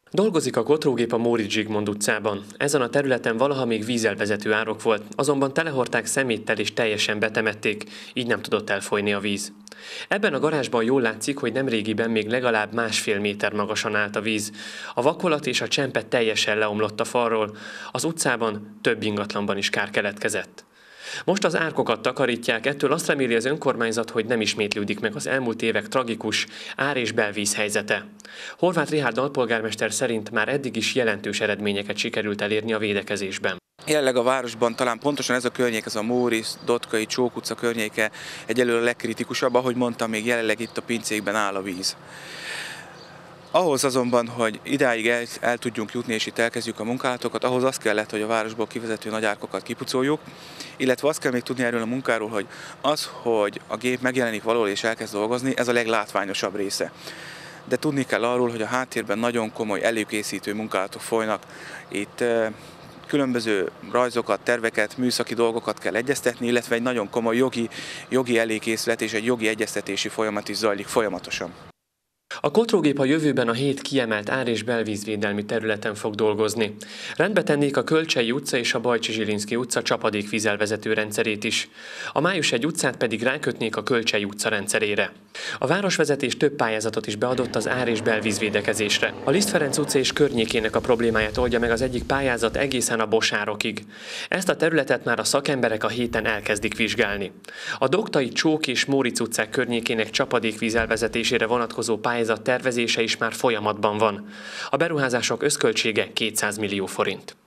Dolgozik a kotrógép a Móricz Zsigmond utcában. Ezen a területen valaha még vízelvezető árok volt, azonban telehordták szeméttel és teljesen betemették, így nem tudott elfolyni a víz. Ebben a garázsban jól látszik, hogy nemrégiben még legalább 1,5 méter magasan állt a víz. A vakolat és a csempe teljesen leomlott a falról, az utcában több ingatlanban is kár keletkezett. Most az árkokat takarítják, ettől azt reméli az önkormányzat, hogy nem ismétlődik meg az elmúlt évek tragikus ár- és belvíz helyzete. Horváth Richárd alpolgármester szerint már eddig is jelentős eredményeket sikerült elérni a védekezésben. Jelenleg a városban talán pontosan ez a környék, ez a Móricz, Dotkai, Csók utca környéke egyelőre a legkritikusabb, ahogy mondtam, még jelenleg itt a pincékben áll a víz. Ahhoz azonban, hogy idáig el tudjunk jutni és itt elkezdjük a munkálatokat, ahhoz az kellett, hogy a városból kivezető nagy árkokat kipucoljuk, illetve azt kell még tudni erről a munkáról, hogy az, hogy a gép megjelenik valahol és elkezd dolgozni, ez a leglátványosabb része. De tudni kell arról, hogy a háttérben nagyon komoly előkészítő munkálatok folynak. Itt különböző rajzokat, terveket, műszaki dolgokat kell egyeztetni, illetve egy nagyon komoly jogi előkészület és egy jogi egyeztetési folyamat is zajlik folyamatosan. A kotrógép a jövőben a 7 kiemelt ár- és belvízvédelmi területen fog dolgozni. Rendbe tennék a Kölcsei utca és a Bajcsy-Zsilinszky utca csapadékvízelvezető rendszerét is. A Május 1 utcát pedig rákötnék a Kölcsei utca rendszerére. A városvezetés több pályázatot is beadott az ár- és belvízvédekezésre. A Liszt Ferenc utca és környékének a problémáját oldja meg az egyik pályázat egészen a Bosárokig. Ezt a területet már a szakemberek a héten elkezdik vizsgálni. A Doktai, Csók és Móricz utcák környékének csapadékvízelvezetésére vonatkozó pályázat tervezése is már folyamatban van. A beruházások összköltsége 200 millió forint.